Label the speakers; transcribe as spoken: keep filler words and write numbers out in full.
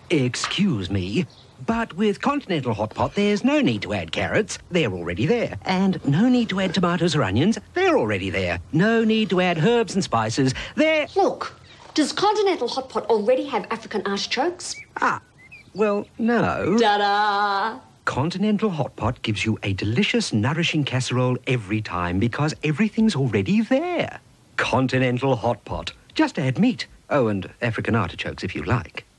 Speaker 1: Excuse me, but with Continental Hot Pot, there's no need to add carrots. They're already there. And no need to add tomatoes or onions. They're already there. No need to add herbs and spices. They're...
Speaker 2: Look, does Continental Hot Pot already have African artichokes?
Speaker 1: Ah, well, no.
Speaker 2: Ta-da!
Speaker 1: Continental Hot Pot gives you a delicious, nourishing casserole every time because everything's already there. Continental Hot Pot. Just add meat. Oh, and African artichokes if you like.